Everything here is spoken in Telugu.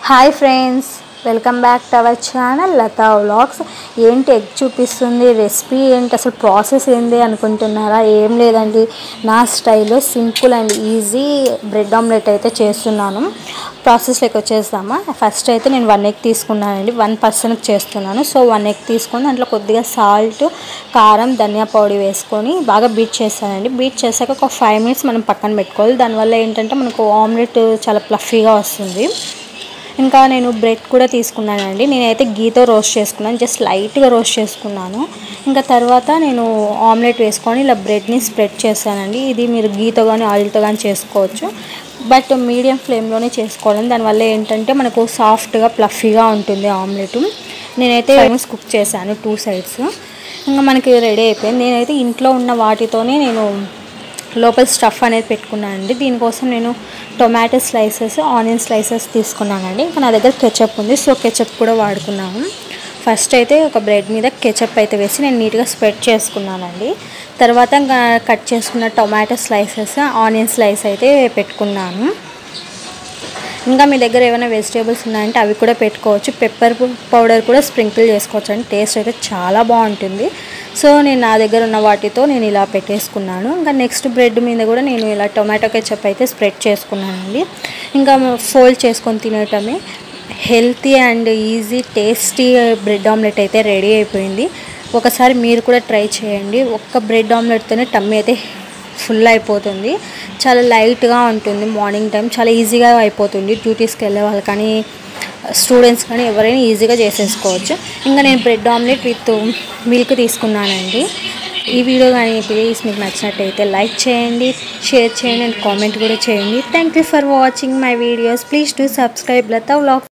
Hi friends, welcome back to our channel Lata vlogs. ఏంటి ఎగ్ చూపిస్తుంది, రెసిపీ ఏంటి, అసలు ప్రాసెస్ ఏంటి అనుకుంటున్నారా? ఏం లేదండి, నా స్టైల్లో simple and easy bread omelette అయితే చేస్తున్నాను. ప్రాసెస్లోకి వచ్చేస్తామా. ఫస్ట్ అయితే నేను 1 ఎగ్ తీసుకున్నానండి. 1 పర్సన్కి చేస్తున్నాను. సో 1 ఎగ్ తీసుకొని దాంట్లో కొద్దిగా సాల్ట్, కారం, ధనియా పౌడర్ వేసుకొని బాగా బీట్ చేస్తానండి. బీట్ చేశాక ఒక 5 మినిట్స్ మనం పక్కన పెట్టుకోవాలి. దానివల్ల ఏంటంటే మనకు ఆమ్లెట్ చాలా ప్లఫీగా వస్తుంది. ఇంకా నేను బ్రెడ్ కూడా తీసుకున్నానండి. నేనైతే గీతో రోస్ట్ చేసుకున్నాను, జస్ట్ లైట్గా రోస్ట్ చేసుకున్నాను. ఇంకా తర్వాత నేను ఆమ్లెట్ వేసుకొని ఇలా బ్రెడ్ని స్ప్రెడ్ చేశానండి. ఇది మీరు గీతో కానీ ఆయిల్తో కానీ చేసుకోవచ్చు, బట్ మీడియం ఫ్లేమ్లోనే చేసుకోవాలి. దానివల్ల ఏంటంటే మనకు సాఫ్ట్గా ప్లఫీగా ఉంటుంది ఆమ్లెట్. నేనైతే కుక్ చేశాను 2 సైడ్స్. ఇంకా మనకి రెడీ అయిపోయింది. నేనైతే ఇంట్లో ఉన్న వాటితోనే నేను లోపల స్టఫ్ అనేది పెట్టుకున్నానండి. దీనికోసం నేను టొమాటో స్లైసెస్, ఆనియన్ స్లైసెస్ తీసుకున్నానండి. ఇంకా నా దగ్గర కెచప్ ఉంది, సో కెచప్ కూడా వాడుకున్నాను. ఫస్ట్ అయితే ఒక బ్రెడ్ మీద కెచప్ అయితే వేసి నేను నీట్గా స్ప్రెడ్ చేసుకున్నానండి. తర్వాత కట్ చేసుకున్న టొమాటో స్లైసెస్, ఆనియన్ స్లైస్ అయితే పెట్టుకున్నాను. ఇంకా మీ దగ్గర ఏమైనా వెజిటేబుల్స్ ఉన్నాయంటే అవి కూడా పెట్టుకోవచ్చు. పెప్పర్ పౌడర్ కూడా స్ప్రింకిల్ చేసుకోవచ్చు అండి. టేస్ట్ అయితే చాలా బాగుంటుంది. సో నేను నా దగ్గర ఉన్న వాటితో నేను ఇలా పెట్టేసుకున్నాను. ఇంకా నెక్స్ట్ బ్రెడ్ మీద కూడా నేను ఇలా టొమాటో కెచప్ అయితే స్ప్రెడ్ చేసుకున్నానండి. ఇంకా ఫోల్డ్ చేసుకొని తినేయటమే. Healthy and easy tasty bread omelette అయితే రెడీ అయిపోయింది. ఒకసారి మీరు కూడా ట్రై చేయండి. ఒక్క బ్రెడ్ ఆమ్లెట్తోనే టమ్మీ అయితే ఫుల్ అయిపోతుంది. చాలా లైట్గా ఉంటుంది. మార్నింగ్ టైం చాలా ఈజీగా అయిపోతుంది. డ్యూటీస్కి వెళ్ళే వాళ్ళు కానీ స్టూడెంట్స్ కానీ ఎవరైనా ఈజీగా చేసేసుకోవచ్చు. ఇంకా నేను బ్రెడ్ ఆమ్లెట్ విత్ మిల్క్ తీసుకున్నానండి. ఈ వీడియో కానీ ప్లీజ్ మీకు నచ్చినట్టయితే లైక్ చేయండి, షేర్ చేయండి అండ్ కామెంట్ కూడా చేయండి. Thank you for watching my videos. Please do subscribe Lata vlogs.